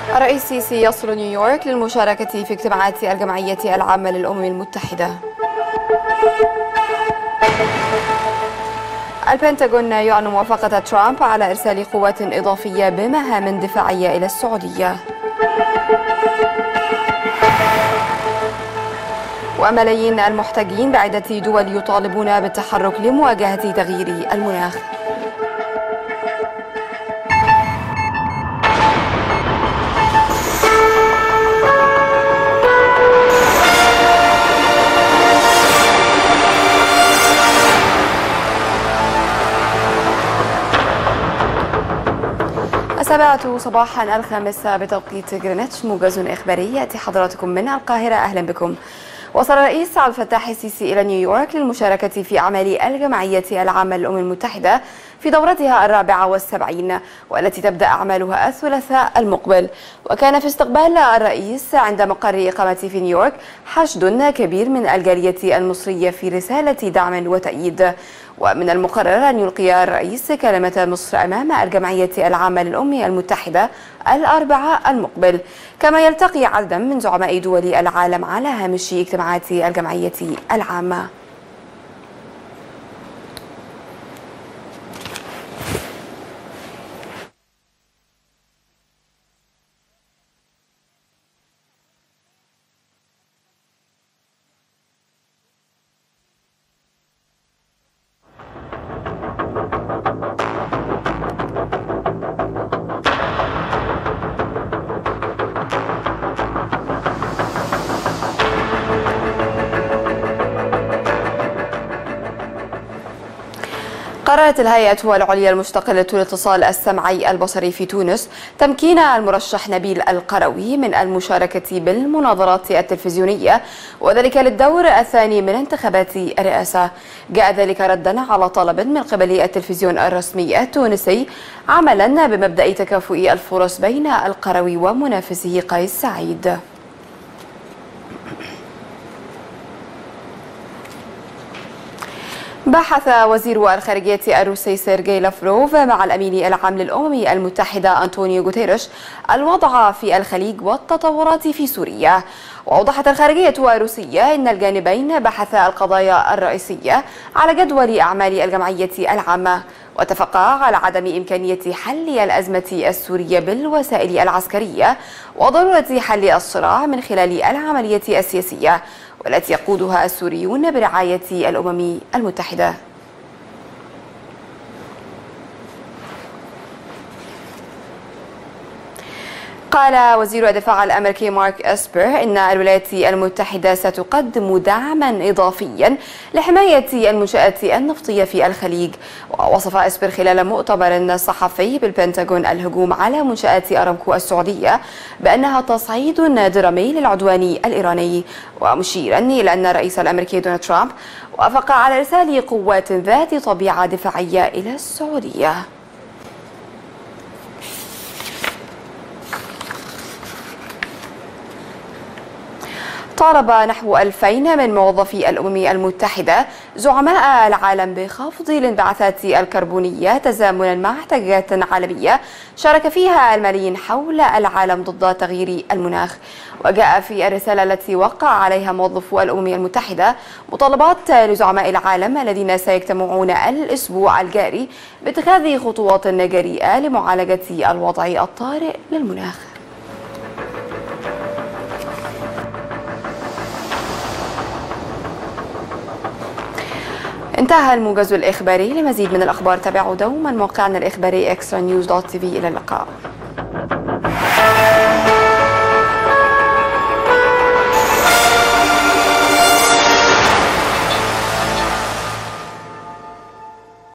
الرئيس السيسي يصل نيويورك للمشاركة في اجتماعات الجمعية العامة للأمم المتحدة. البنتاغون يعلن موافقة ترامب على إرسال قوات إضافية بمهام دفاعية إلى السعودية. وملايين المحتجين بعدة دول يطالبون بالتحرك لمواجهة تغيير المناخ. السابعة صباحا الخامس بتوقيت جرينتش، موجز إخباري يأتي حضراتكم من القاهرة. أهلا بكم. وصل الرئيس عبد الفتاح السيسي إلى نيويورك للمشاركة في أعمال الجمعية العامة للأمم المتحدة في دورتها 74، والتي تبدأ أعمالها الثلاثاء المقبل. وكان في استقبال الرئيس عند مقر إقامته في نيويورك حشد كبير من الجالية المصرية في رسالة دعم وتأييد. ومن المقرر أن يلقي الرئيس كلمة مصر أمام الجمعية العامة للأمم المتحدة الأربعاء المقبل، كما يلتقي عددا من زعماء دول العالم على هامش اجتماعات الجمعية العامة. قررت الهيئة العليا المستقلة للاتصال السمعي البصري في تونس تمكين المرشح نبيل القروي من المشاركة بالمناظرات التلفزيونية، وذلك للدور الثاني من انتخابات الرئاسة. جاء ذلك ردا على طلب من قبل التلفزيون الرسمي التونسي عملا بمبدأ تكافؤ الفرص بين القروي ومنافسه قيس سعيد. بحث وزير الخارجية الروسي سيرجي لافروف مع الأمين العام للأمم المتحدة أنطونيو غوتيريش الوضع في الخليج والتطورات في سوريا. وأوضحت الخارجية الروسية أن الجانبين بحثا القضايا الرئيسية على جدول أعمال الجمعية العامة، واتفقا على عدم إمكانية حل الأزمة السورية بالوسائل العسكرية وضرورة حل الصراع من خلال العملية السياسية والتي يقودها السوريون برعاية الأمم المتحدة. قال وزير الدفاع الأمريكي مارك إسبر إن الولايات المتحدة ستقدم دعما إضافيا لحماية المنشآت النفطية في الخليج. ووصف إسبر خلال مؤتمر صحفي بالبنتاغون الهجوم على منشآت أرامكو السعودية بأنها تصعيد درامي للعدوان الإيراني، ومشيرا إلى أن الرئيس الأمريكي دونالد ترامب وافق على إرسال قوات ذات طبيعة دفاعية إلى السعودية. طالب نحو 2000 من موظفي الأمم المتحدة زعماء العالم بخفض الانبعاثات الكربونية تزامنا مع احتجاجات عالمية شارك فيها الملايين حول العالم ضد تغيير المناخ. وجاء في الرسالة التي وقع عليها موظفو الأمم المتحدة مطالبات لزعماء العالم الذين سيجتمعون الأسبوع الجاري باتخاذ خطوات جريئة لمعالجة الوضع الطارئ للمناخ. انتهى الموجز الإخباري. لمزيد من الأخبار تابعوا دوما موقعنا الإخباري extranews.tv. إلى اللقاء.